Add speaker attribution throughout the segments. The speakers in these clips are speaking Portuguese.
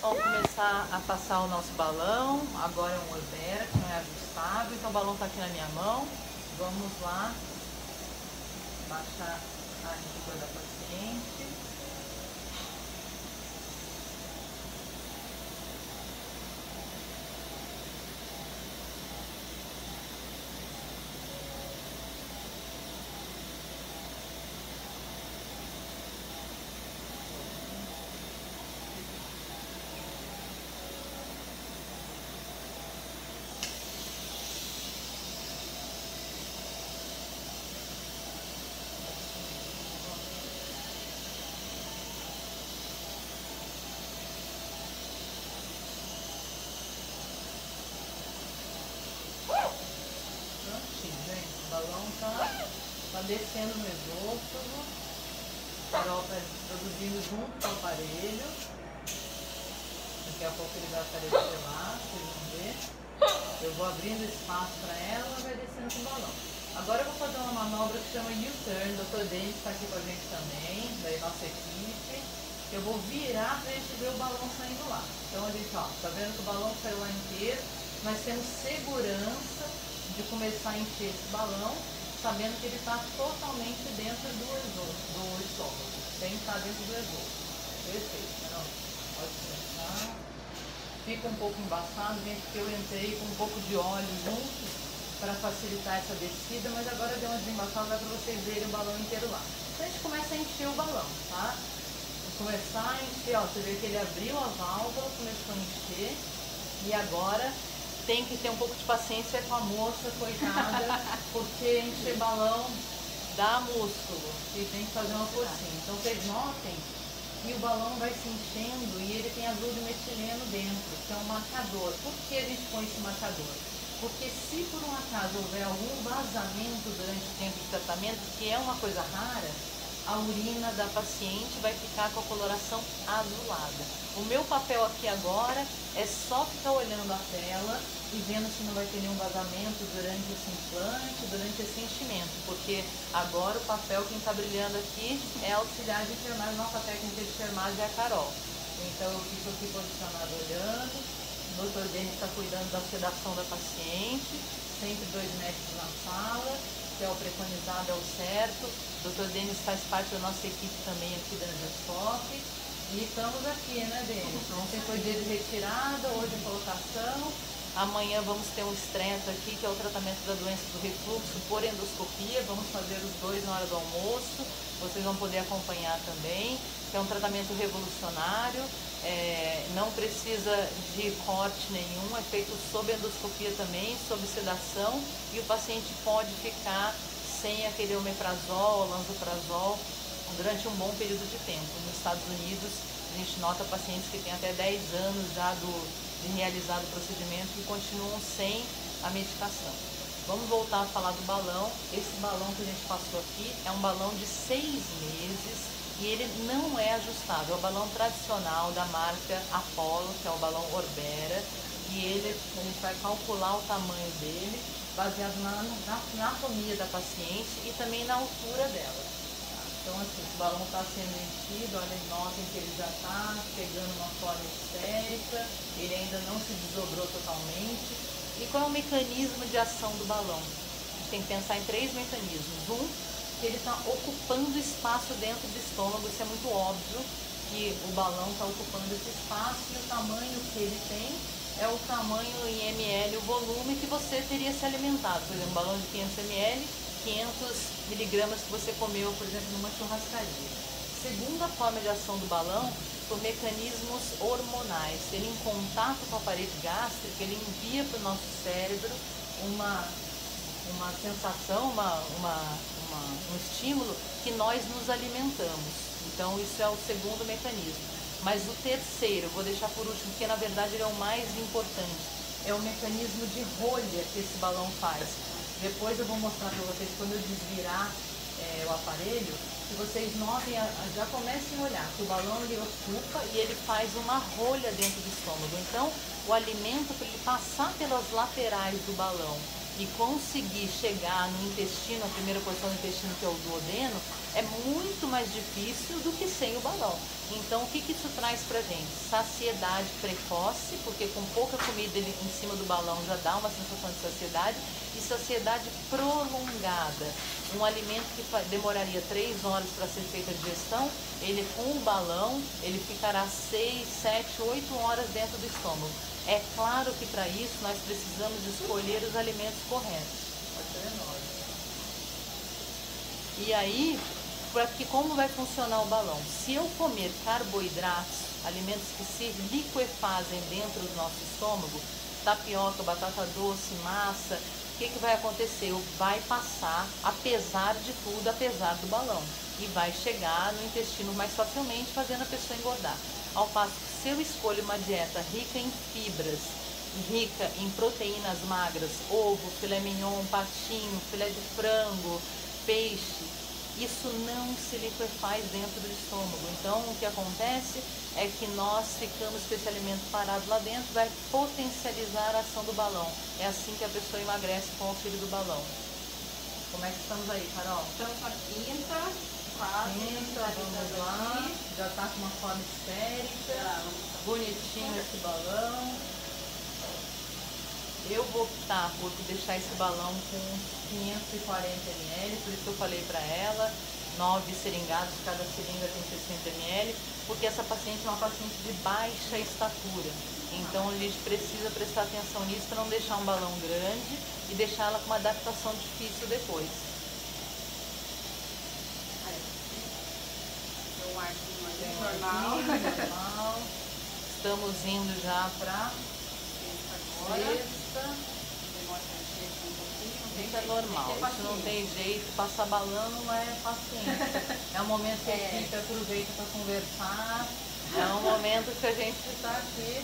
Speaker 1: Vamos começar a passar o nosso balão. Agora é um Orbera, que não é ajustável. Então o balão está aqui na minha mão. Vamos lá baixar a língua da paciente. Prontinho, gente. O balão tá descendo no esôfago. O Carol tá produzindo junto com o aparelho. Daqui a pouco ele vai aparecer lá, vocês vão ver. Eu vou abrindo espaço para ela e vai descendo com o balão. Agora eu vou fazer uma manobra que chama U-turn. O Dr. Denis está aqui com a gente também, da nossa equipe. Eu vou virar para a gente ver o balão saindo lá. Então a gente, ó, tá vendo que o balão saiu lá inteiro. Nós temos segurança de começar a encher esse balão, sabendo que ele está totalmente dentro do estômago, sem estar dentro do esôfago. Perfeito, Carol. Pode começar. Fica um pouco embaçado, gente, porque eu entrei com um pouco de óleo junto para facilitar essa descida, mas agora deu uma desembaçada para vocês verem o balão inteiro lá. Então a gente começa a encher o balão, tá? Vou começar a encher, ó, você vê que ele abriu a válvula, começou a encher, e agora tem que ter um pouco de paciência com a moça, coitada, porque encher balão dá músculo e tem que fazer uma forcinha. Então vocês notem que o balão vai se enchendo e ele tem azul de metileno dentro, que é um marcador. Por que a gente põe esse marcador? Porque se por um acaso houver algum vazamento durante o tempo de tratamento, que é uma coisa rara, a urina da paciente vai ficar com a coloração azulada. O meu papel aqui agora é só ficar olhando a tela e vendo se não vai ter nenhum vazamento durante esse implante, durante esse enchimento, porque agora o papel, quem está brilhando aqui é a auxiliar de enfermagem, nossa técnica de enfermagem é a Carol. Então eu fico aqui posicionado olhando, o Dr. Denis está cuidando da sedação da paciente, sempre 2 médicos na sala, que é o preconizado, é o certo. O Dr. Denis faz parte da nossa equipe também aqui da Endoscop. E estamos aqui, né, Denis? Ontem foi dia de retirada, hoje colocação. Amanhã vamos ter um estreito aqui, que é o tratamento da doença do refluxo por endoscopia. Vamos fazer os 2 na hora do almoço. Vocês vão poder acompanhar também. Que é um tratamento revolucionário. Não precisa de corte nenhum, é feito sob endoscopia também, sob sedação, e o paciente pode ficar sem aquele omeprazol, lanzoprazol durante um bom período de tempo. Nos Estados Unidos, a gente nota pacientes que têm até 10 anos já de realizado o procedimento e continuam sem a medicação. Vamos voltar a falar do balão. Esse balão que a gente passou aqui é um balão de 6 meses, e ele não é ajustável, é o balão tradicional da marca Apollo, que é o balão Orbera, e a gente vai calcular o tamanho dele, baseado na anatomia da paciente e também na altura dela. Então assim, esse balão está sendo enchido, olha, notem que ele já está pegando uma forma esférica, ele ainda não se desdobrou totalmente. E qual é o mecanismo de ação do balão? A gente tem que pensar em 3 mecanismos. Que ele está ocupando espaço dentro do estômago, isso é muito óbvio, que o balão está ocupando esse espaço, e o tamanho que ele tem é o tamanho em ml, o volume que você teria se alimentado. Por exemplo, um balão de 500 ml, 500 miligramas que você comeu, por exemplo, numa churrascaria. Segunda forma de ação do balão, por mecanismos hormonais. Ele, em contato com a parede gástrica, ele envia para o nosso cérebro uma sensação, um estímulo que nós nos alimentamos. Então isso é o segundo mecanismo. Mas o terceiro, vou deixar por último, porque na verdade ele é o mais importante, é o mecanismo de rolha que esse balão faz. Depois eu vou mostrar para vocês quando eu desvirar o aparelho, que vocês notem, já comecem a olhar que o balão ele ocupa e ele faz uma rolha dentro do estômago. Então o alimento, para ele passar pelas laterais do balão e conseguir chegar no intestino, a primeira porção do intestino, que é o duodeno,
Speaker 2: é muito mais difícil do que sem o balão. Então, o que isso traz pra gente? Saciedade precoce, porque com pouca comida ele, em cima do balão já dá uma sensação de saciedade, e saciedade prolongada. Um alimento que demoraria 3 horas para ser feita a digestão, ele com o balão, ele ficará 6, 7, 8 horas dentro do estômago. É claro que para isso nós precisamos escolher os alimentos corretos.
Speaker 1: Pode ser enorme.
Speaker 2: E aí, como vai funcionar o balão? Se eu comer carboidratos, alimentos que se liquefazem dentro do nosso estômago, tapioca, batata doce, massa, o que vai acontecer? Vai passar, apesar de tudo, apesar do balão. E vai chegar no intestino mais facilmente, fazendo a pessoa engordar. Ao passo que se eu escolho uma dieta rica em fibras, rica em proteínas magras, ovo, filé mignon, patinho, filé de frango, peixe, isso não se liquefaz dentro do estômago. Então, o que acontece é que nós ficamos com esse alimento parado lá dentro, vai potencializar a ação do balão. É assim que a pessoa emagrece com o auxílio do balão. Como é que estamos aí, Carol?
Speaker 3: Estamos na quinta, quase.
Speaker 2: Vamos lá. Já está com uma forma esférica. Bonitinho esse balão. Eu vou optar por deixar esse balão com 540 ml, por isso que eu falei para ela, 9 seringadas, cada seringa tem 60 ml, porque essa paciente é uma paciente de baixa estatura. Então a gente precisa prestar atenção nisso para não deixar um balão grande e deixar ela com uma adaptação difícil depois.
Speaker 3: Tem um arquinho normal.
Speaker 2: Normal. Estamos indo já para sexta. Isso é normal, isso não tem jeito, passar balão não é paciência. É um momento que a equipe aproveita para conversar, é um momento que a gente está aqui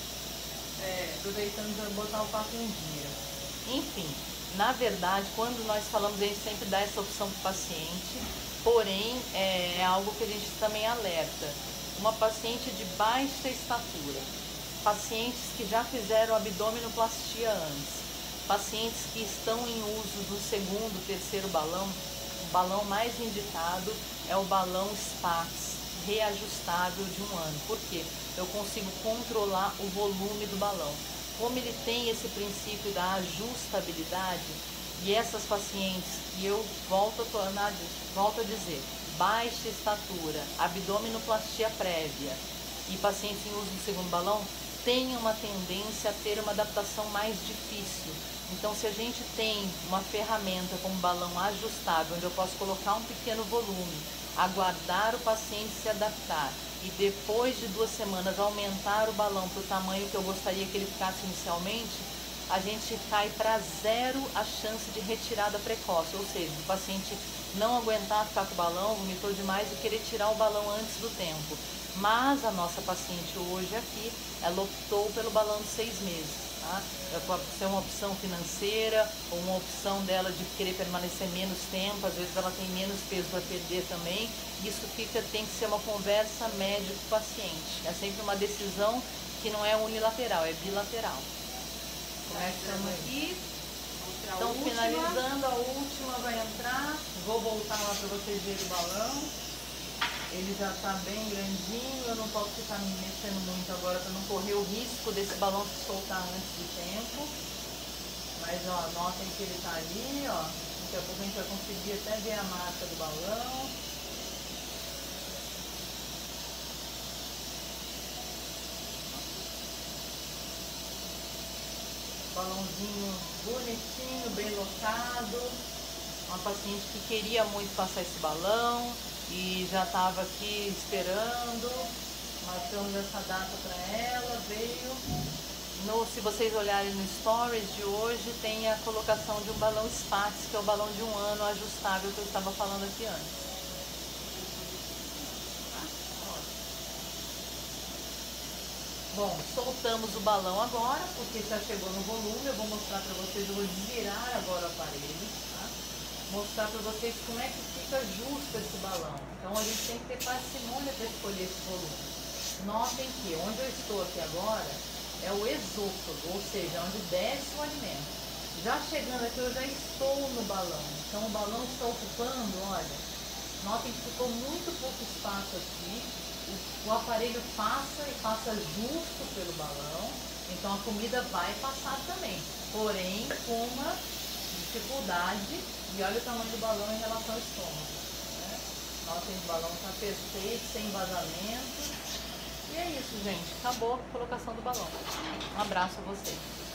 Speaker 2: aproveitando para botar o papo em dia. Enfim, na verdade, quando nós falamos, a gente sempre dá essa opção para o paciente, porém é algo que a gente também alerta. Uma paciente de baixa estatura, pacientes que já fizeram abdominoplastia antes, pacientes que estão em uso do segundo, terceiro balão, o balão mais indicado é o balão Spax, reajustável de 1 ano. Por quê? Eu consigo controlar o volume do balão. Como ele tem esse princípio da ajustabilidade, e essas pacientes que eu volto a dizer, baixa estatura, abdominoplastia prévia e pacientes em uso do segundo balão, tem uma tendência a ter uma adaptação mais difícil. Então, se a gente tem uma ferramenta como balão ajustável, onde eu posso colocar um pequeno volume, aguardar o paciente se adaptar e depois de 2 semanas aumentar o balão para o tamanho que eu gostaria que ele ficasse inicialmente, a gente cai para 0 a chance de retirada precoce, ou seja, o paciente não aguentar ficar com o balão, vomitou demais e querer tirar o balão antes do tempo. Mas a nossa paciente hoje aqui, ela optou pelo balão de 6 meses. Tá? Pode ser uma opção financeira ou uma opção dela de querer permanecer menos tempo, às vezes ela tem menos peso para perder também. Isso tem que ser uma conversa médico-paciente. É sempre uma decisão que não é unilateral, é bilateral. Como é que estamos aqui? Então, finalizando, a última vai entrar. Vou voltar lá para vocês verem o balão. Ele já está bem grandinho, eu não posso ficar me mexendo muito agora para não correr o risco desse balão se soltar antes do tempo. Mas ó, notem que ele está ali, ó. Daqui a pouco a gente vai conseguir até ver a marca do balão. Balãozinho bonitinho, bem lotado. Uma paciente que queria muito passar esse balão e já estava aqui esperando. Marcamos essa data para ela, veio. Se vocês olharem no stories de hoje, tem a colocação de um balão Spax, que é o balão de 1 ano ajustável que eu estava falando aqui antes. Bom, soltamos o balão agora, porque já chegou no volume. Eu vou mostrar para vocês, eu vou desvirar agora o aparelho, tá? Mostrar para vocês como é que fica justo esse balão. Então a gente tem que ter parcimônia para escolher esse volume. Notem que onde eu estou aqui agora é o esôfago, ou seja, onde desce o alimento. Já chegando aqui eu já estou no balão. Então o balão está ocupando, olha,
Speaker 1: Notem que ficou muito pouco espaço aqui. O aparelho passa e passa justo pelo balão, então a comida vai passar também, porém com uma dificuldade. E olha o tamanho do balão em relação ao estômago, né? Notem, o balão está perfeito, sem vazamento. E é isso, gente. Acabou a colocação do balão. Um abraço a vocês.